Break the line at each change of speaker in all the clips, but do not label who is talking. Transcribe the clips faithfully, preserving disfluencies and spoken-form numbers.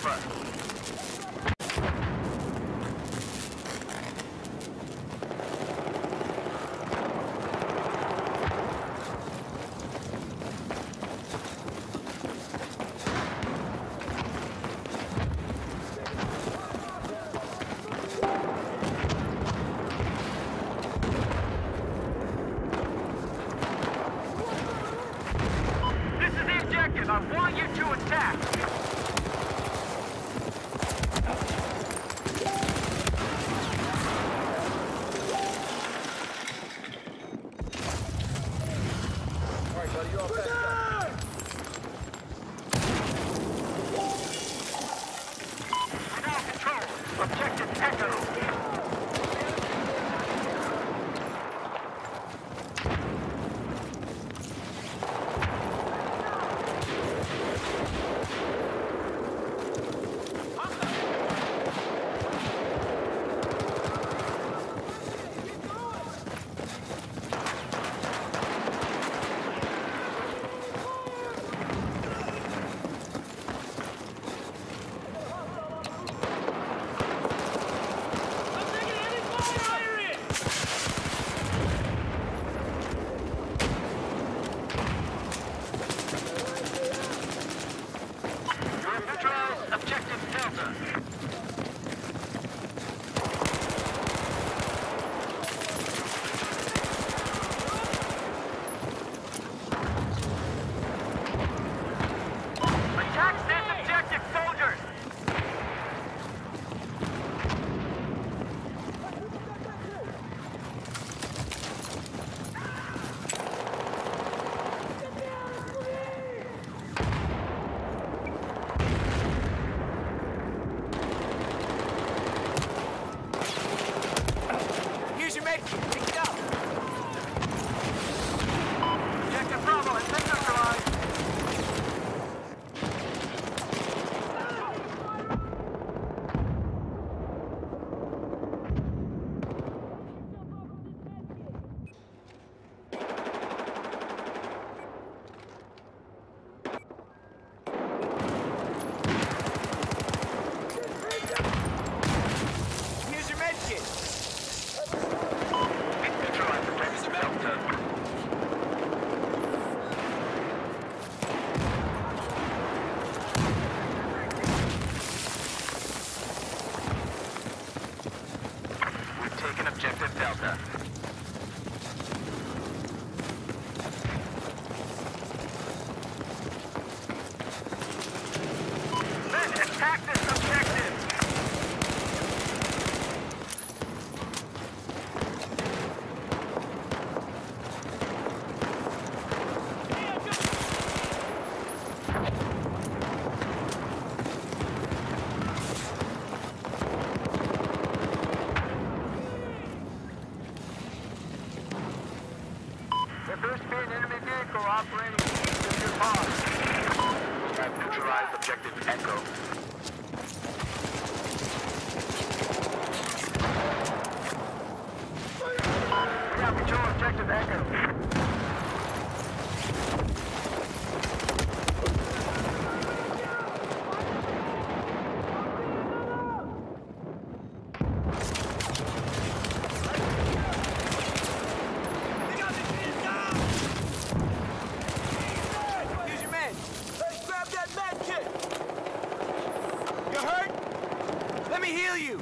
Alpha. I want you to attack! Alright, buddy, you're all back up. Now control! Objective Echo! Objective Delta. Attack this objective, soldiers! Objective Delta. Let's attack this objective! There appears to be an enemy vehicle operating east of your pod. We have neutralized objective Echo. We have control objective Echo.
Let me heal you!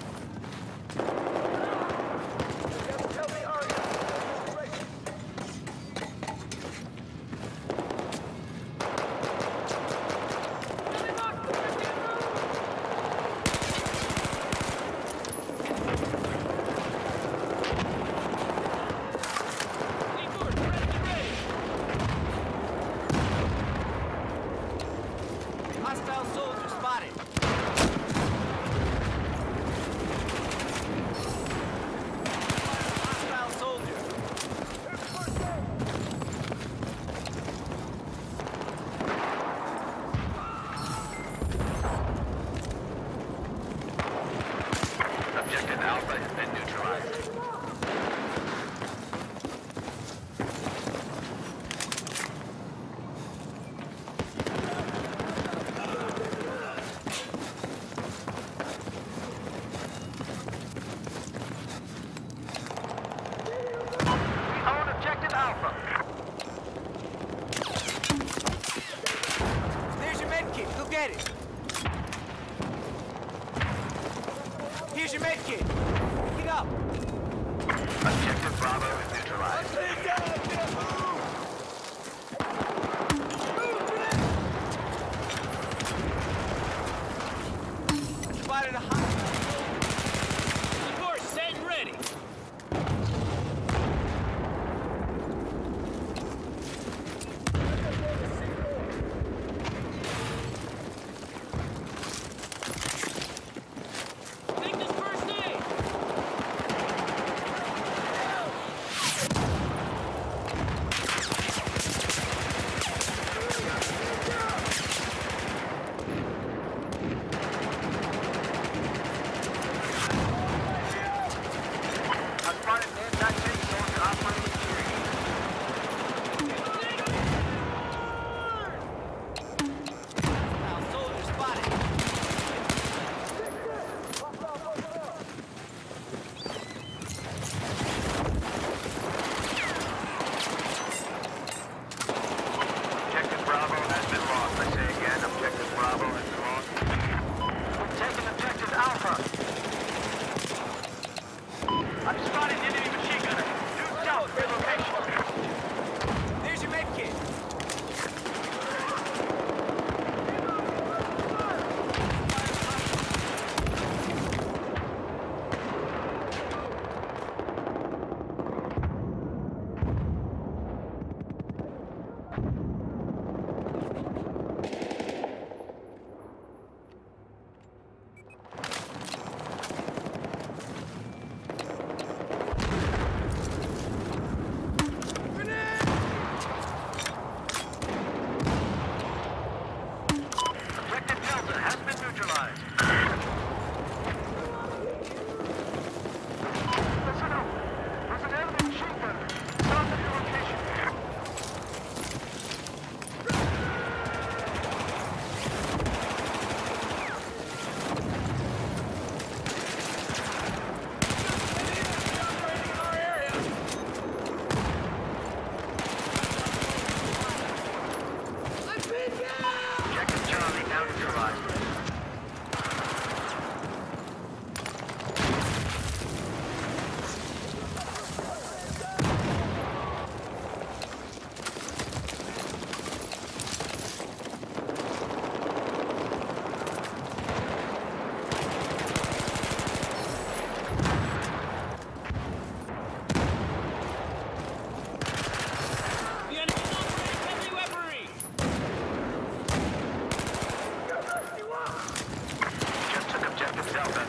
Hostile soldier spotted.
Objective Alpha has been neutralized. Alpha.
There's your med kit. Go get it. Here's your med kit. Pick it up.
Objective Bravo is neutralized.
Spotted a hot.
Course set and ready. Take this first aid.
I've spotted an anti-tank soldier operating security.
Now, soldier spotted.
Objective Bravo has been lost. I say again, Objective Bravo has been lost. We've taken Objective Alpha. I've spotted enemy machine gunner. Due south, your location.
There's your med kit.
Objective Delta has been neutralized. Listen up. There's an enemy machine gunner. South of your location. Objective Charlie now neutralized.
The enemy operating heavy weaponry.
Just took Objective Delta.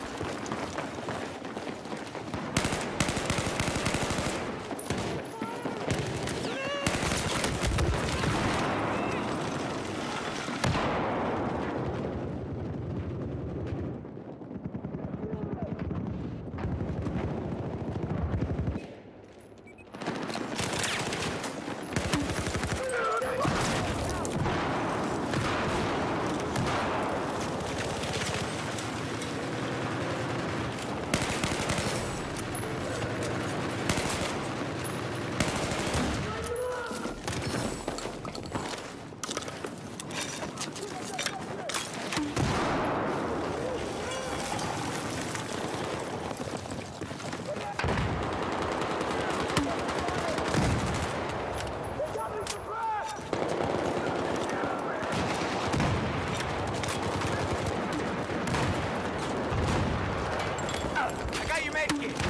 I got your med kit.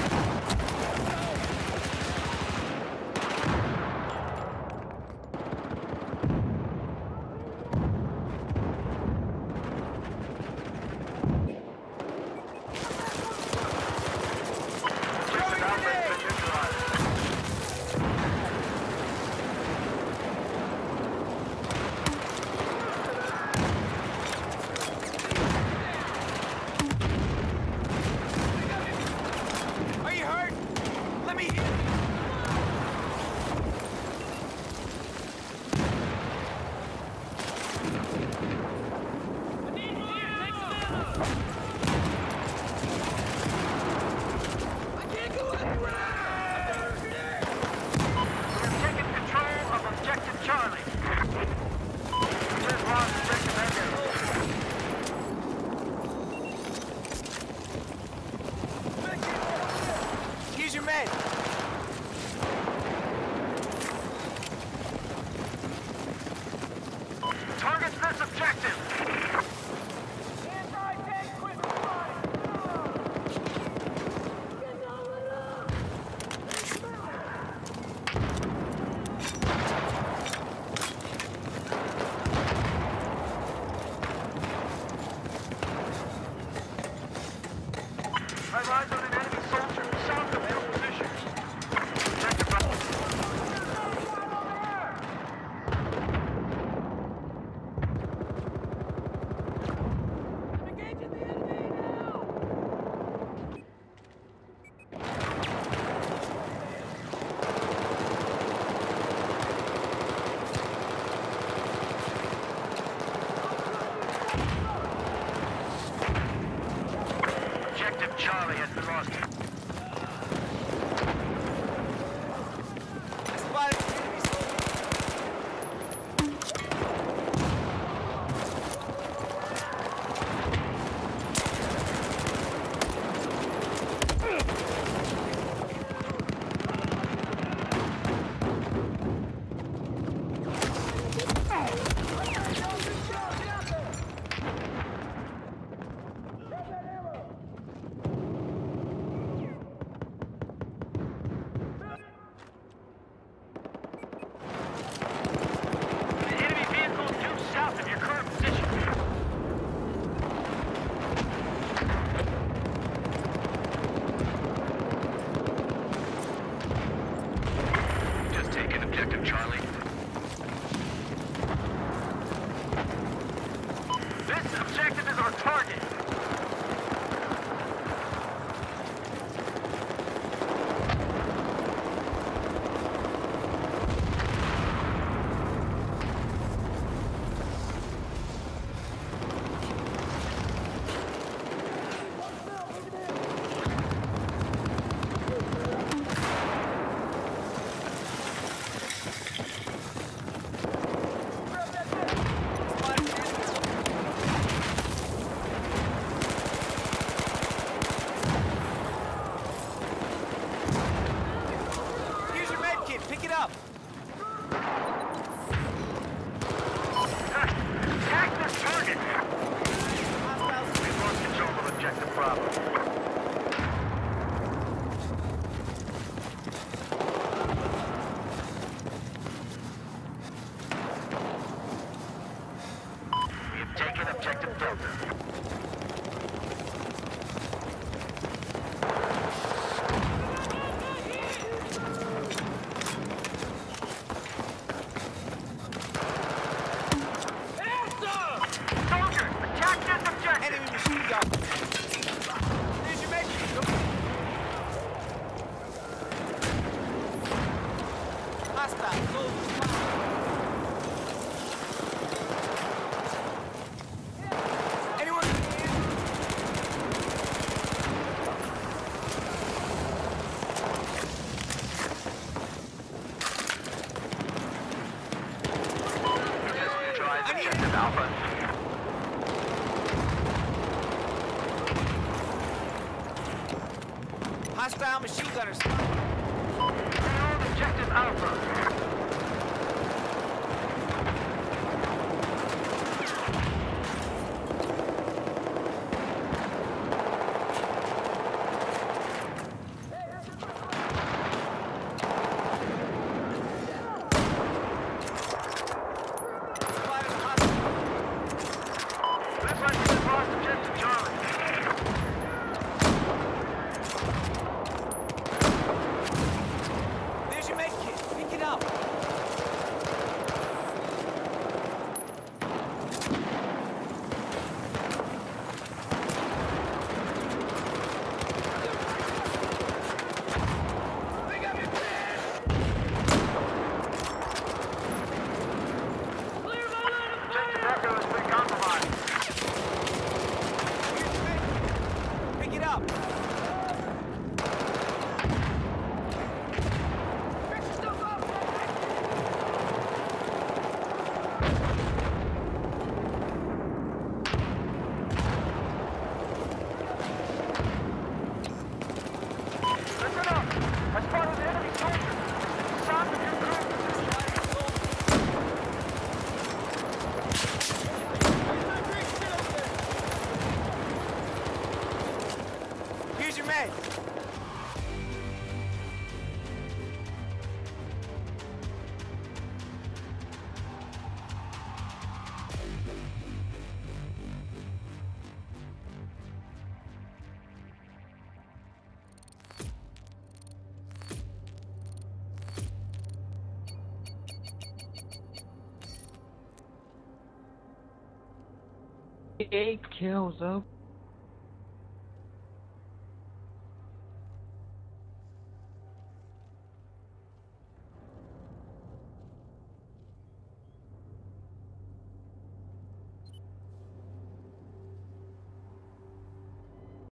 Objective Alpha has been neutralized.
Are you hurt? Let me heal you.
I need here. Take some ammo.
I can't go anywhere. ahead.
Target this objective. I rise on an enemy soldier south of your position. Objective Bravo.
Engaging the enemy now!
Objective Charlie has been lost.
I spotted an enemy soldier.
The enemy vehicle is due south of your current position. Just taken objective Charlie. This objective is our target.
Here's your med kit. Pick it up.
Attack this target.
Hostiles.
We've lost control of objective Bravo. We have taken objective Delta. Soldier, attack this objective!
Enemy machine gun. Here's your med kit. Go. Hostile. Soldiers. Anyone in here?
Just neutralize objective Alpha.
Hostile machine gunners.
Own objective Alpha.
Spotted a hostile.
Looks like we've lost objective Charlie.
There's your med kit. Pick it up. Here's your med.
Eight kills up.